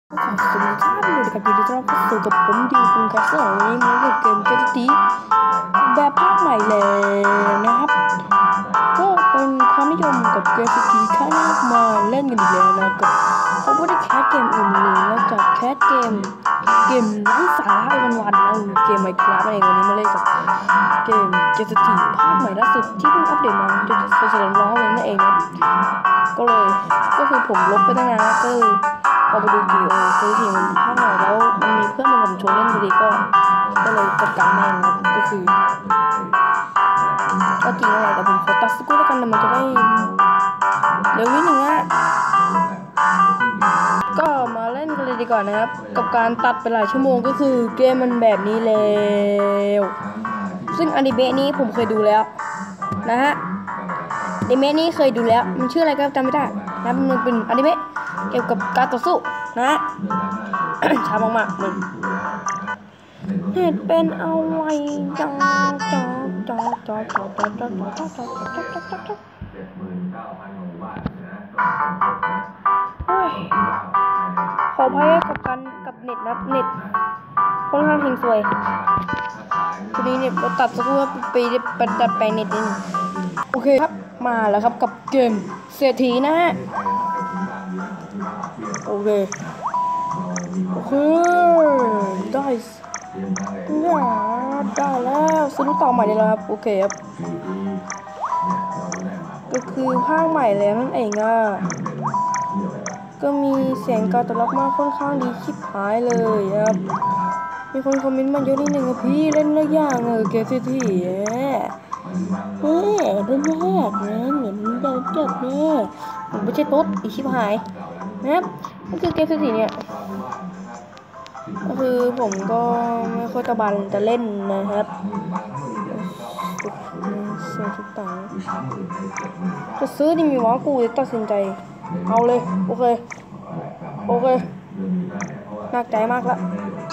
ก็ขอสวัสดีท่านด้วยนะครับยินดีต้อนรับเข้าสู่กับผมดิวคุงแคสเซิลวันนี้มาเล่นเกมเกมตีแบบภาคใหม่แล้วนะครับก็เป็นความนิยมกับเกมตีครั้งแรกมาเล่นกันอีกแล้วนะกับเขาไม่ได้แคสเกมอื่นเลยนอกจากแคสเกมไร้สาระวันๆนะเกมไมค์ครับนั่นเองวันนี้มาเล่นกับเกมเกมตีภาคใหม่ล่าสุดที่เพิ่งอัปเดตมาจะสดๆร้อนๆเลยนั่นเองนะก็คือผมลบไปตั้งนานแล้วก็พอไปดูทีทีมันภาคใหม่แล้วมันมีเพื่อนมาผมชวนเล่นพอดีก็เลยจัดการแม่งนะก็จริงอะไรแต่ผมขอตัดสกู๊ตแล้วกันนะมันจะได้เร็วนิดนึงอ่ะก็มาเล่นกันเลยดีกว่านะครับกับการตัดไปหลายชั่วโมงก็คือเกมมันแบบนี้แล้วซึ่งอนิเมะนี้ผมเคยดูแล้วนะฮะอนิเมะนี้เคยดูแล้วมันชื่ออะไรก็จำไม่ได้นะมันเป็นอนิเมะเกี่ยวกับการต่อสู้นะ ช้ามากๆมึงเหตุเป็นอะไรจังขออภัยกับเน็ตนะเน็ตค่อนข้างเฮงซวยทีนี้เนี่ยเราตัดสักครู่ไปดัดแปลงเน็ตนิดนึงโอเคครับมาแล้วครับกับเกมเศรษฐีนะฮะโอเคได้แล้วซื้อต่อใหม่ได้แล้วครับโอเคครับก็คือภาคใหม่แล้วนั่นเองอ่ะก็มีเสียงการตอบรับมาค่อนข้างดีชิบหายเลยครับมีคนคอมเมนต์มาเยอะนิดนึงครับพี่เล่นเรื่องอย่างเกมซีทีเป็นแรกนะเหมือนเดินจบเนี่ยผมไม่ใช่ต๊ดอีชิบหายนะครับก็คือเกมซีทีเนี่ยก็คือผมก็ไม่ค่อยจะเล่นนะครับเสียทุกต่างจะซื้อดีมีวะกูจะตัดสินใจเอาเลยโอเคหนักใจมากละ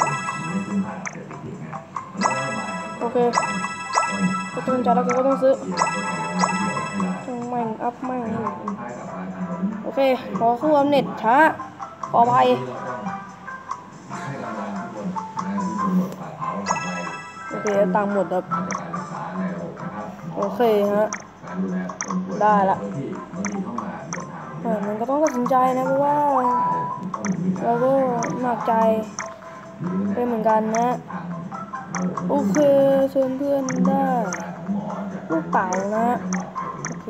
โอเคก็ตัดสินใจแล้วกูก็ต้องซื้อต้องแม่งอัพแม่งโอเคขอคู่อัพเน็ตช้าขออภัยโอเคตังค์หมดครับโอเคฮะได้ละมันก็ต้องตัดสินใจนะเพราะว่าเราก็หนักใจเป็นเหมือนกันนะโอเคชวนเพื่อนได้ลูกเต๋านะโอเค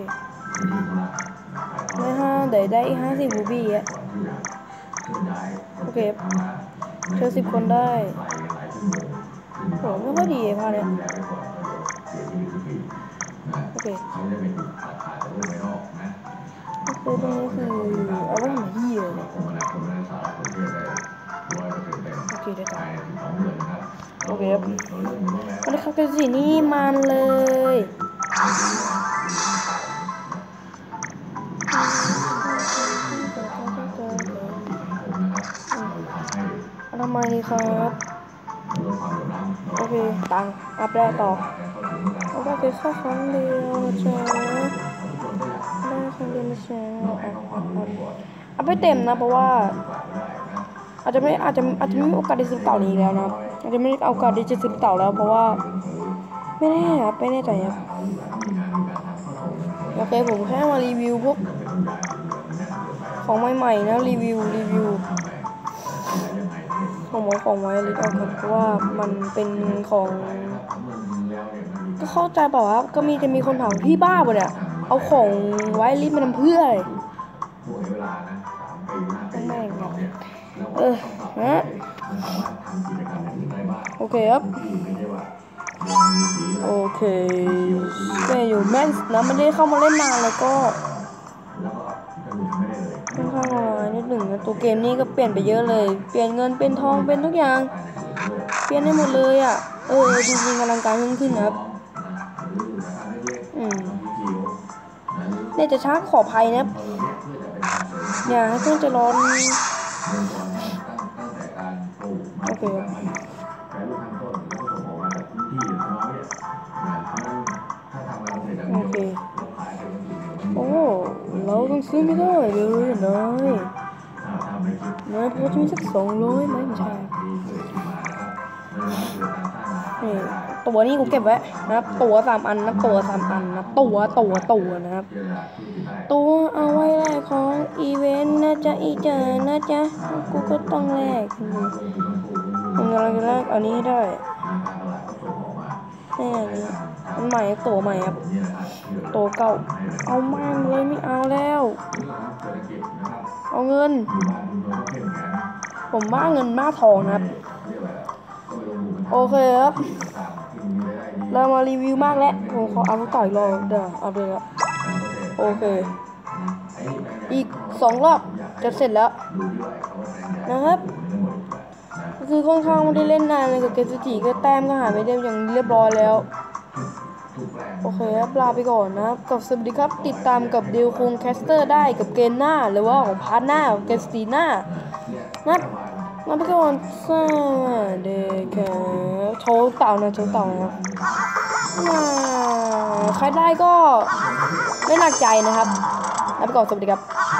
ได้50 รูบี้อะโอเคเชิญ10 คนได้โหไม่ค่อยดีพาเนี่ยโอเคตรงนี้คือเอาไว้หาที่เลยโอเคได้ต่อโอเคครับมาเลยครับกันสินี่มันเลยทำไมครับโอเคตังอัพได้ต่อเอาได้ไปแค่ครั้งเดียวนะจ๊ะได้ครั้งเดียวนะจ๊ะอัพไปเต็มนะเพราะว่าอาจจะไม่มีโอกาสได้ซื้อเต่านี้แล้วนะอาจจะไม่ได้เอาโอกาสได้จะซื้อเต่าแล้วเพราะว่าไม่แน่ครับไม่แน่ใจครับโอเคผมแค่มารีวิวพวกของใหม่ๆนะรีวิวของไว้ลิตเอาครับเพราะว่ามันเป็นของก็เข้าใจเปล่าครับก็จะมีคนถามพี่บ้าป่ะเนี่ยเอาของไว้ลิตมาทำเพื่ออะไรแม่งนะโอเคครับโอเคแต่อยู่แม่นนะไม่ได้เข้ามาเล่นนานแล้วก็ค่อนข้างน้อยนิดหนึ่งนะตัวเกมนี้ก็เปลี่ยนไปเยอะเลยเปลี่ยนเงินเป็นทองเป็นทุกอย่างเปลี่ยนได้หมดเลยอ่ะจริงๆกำลังการขึ้นครับเนี่ยจะช้าขออภัยนะอย่าให้เพื่อนจะร้อนโอเคโอ้เราต้องซื้อไม่ได้เลยนายเพราะจะมีสัก200ไหมไม่ใช่นี่ตัวนี้กูเก็บไว้นะครับตัว3 อันนะตัว3 อันนะตัวนะครับตัวเอาไว้แลกของอีเวนต์นะจ๊ะอีเจอนะจ๊ะกูก็ต้องแลกผมกำลังจะแลกอันนี้ให้ได้แน่นี้มันใหม่ตัวใหม่ครับตัวเก่าเอาแม่งเลยไม่เอาแล้วเอาเงินผมบ้าเงินบ้าทองนะครับโอเคครับเรามารีวิวมากแล้วผมขอเอาต่ออีกรอบเดี๋ยวเอาเลยครับโอเคอีก2 รอบจะเสร็จแล้วนะครับก็คือค่อนข้างไม่ได้เล่นนานเลยกับเกมสตีก็แต้มก็หาไม่ได้อย่างเรียบร้อยแล้วโอเคครับลาไปก่อนนะครับกับสวัสดีครับติดตามกับเดลคงแคสเตอร์ได้กับเกมหน้าหรือว่าของพาร์ทหน้าของเกมสตีหน้านะลาไปก่อนสวัสดีครับโชว์เต่านะครับใครได้ก็ไม่หนักใจนะครับลาไปก่อนสวัสดีครับ